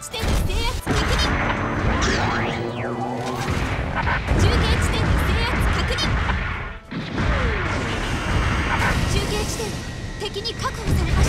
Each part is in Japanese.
地点の制圧確認。中継地点の制圧確認。中継地点敵に確保されました。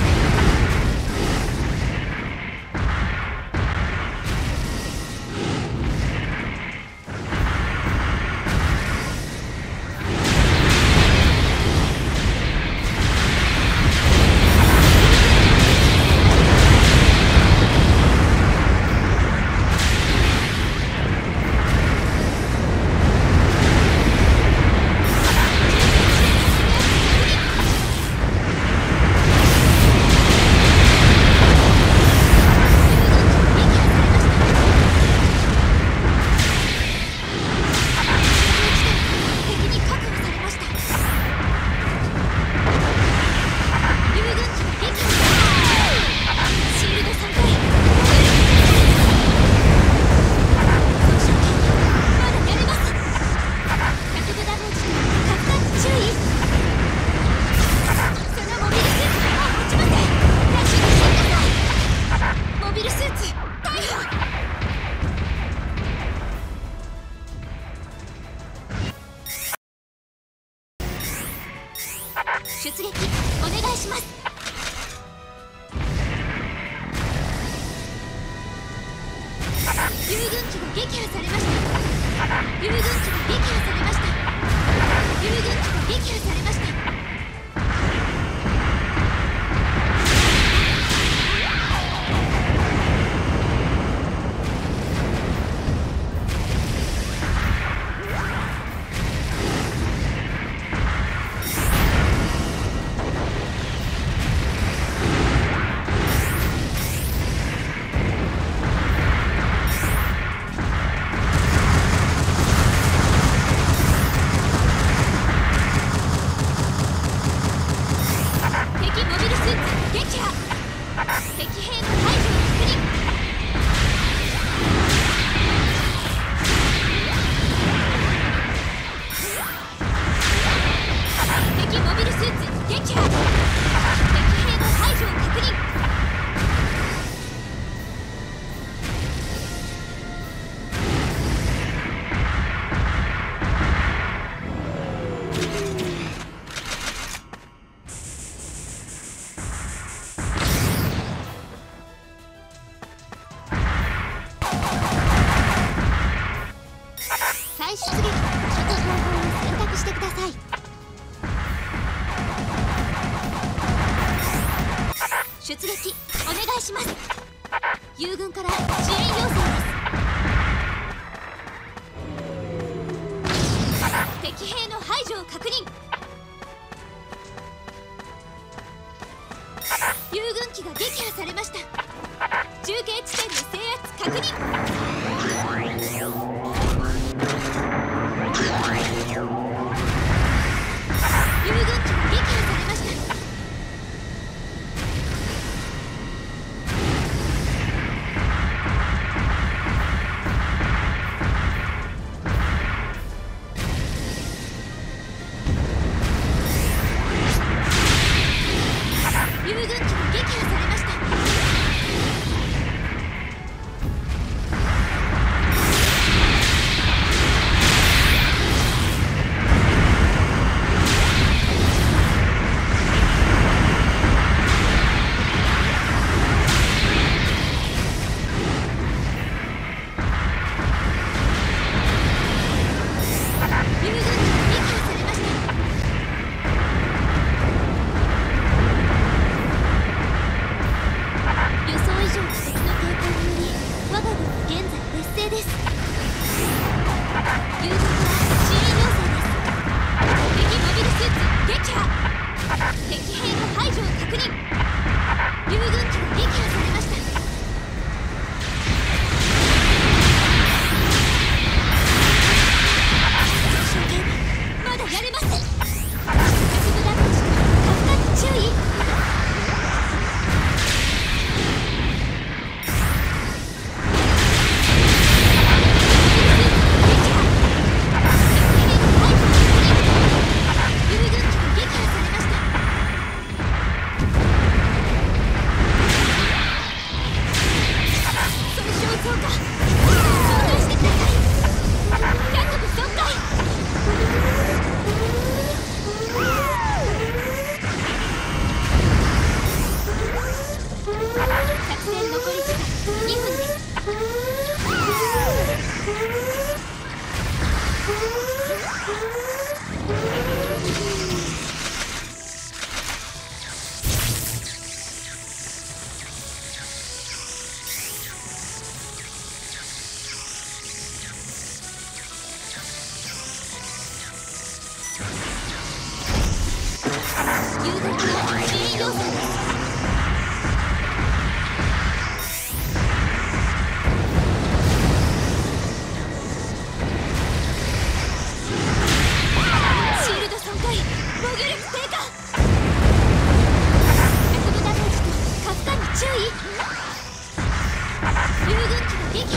出撃お願いします。遊軍機が撃破されました。遊軍機が撃破されました。遊軍機が撃破されました。出撃、各方法を選択してください。出撃お願いします。友軍から支援要請です。敵兵の排除を確認。友軍機が撃破されました。中継地点の制圧確認。遊軍機が撃破されました。遊軍機が撃破されました。 そうか。紹介してください。百部損壊。作戦残り時間2分です。誘導の支援要請です。シールド損壊、防御力低下。薬部ダメージとカフカに注意。遊軍機が撃破されました。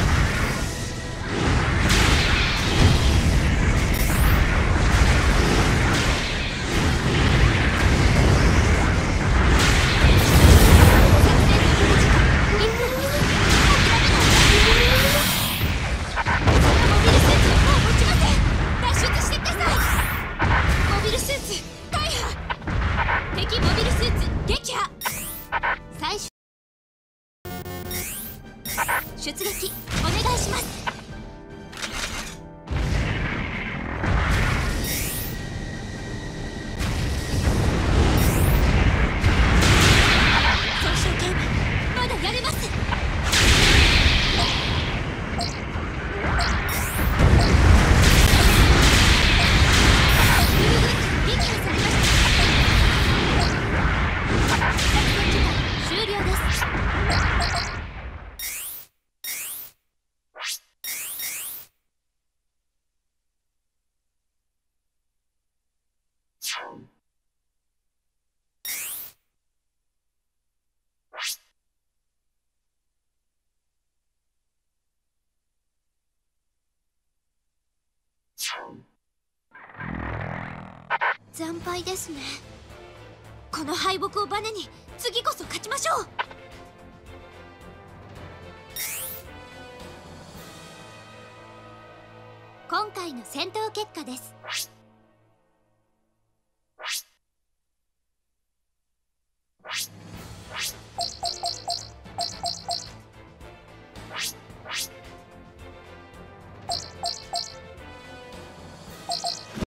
敵モビルスーツ撃破。最初出撃お願いします。損傷警備まだやれます。遊軍機撃破されました。終了です。惨敗ですね。この敗北をバネに次こそ勝ちましょう。今回の戦闘結果です。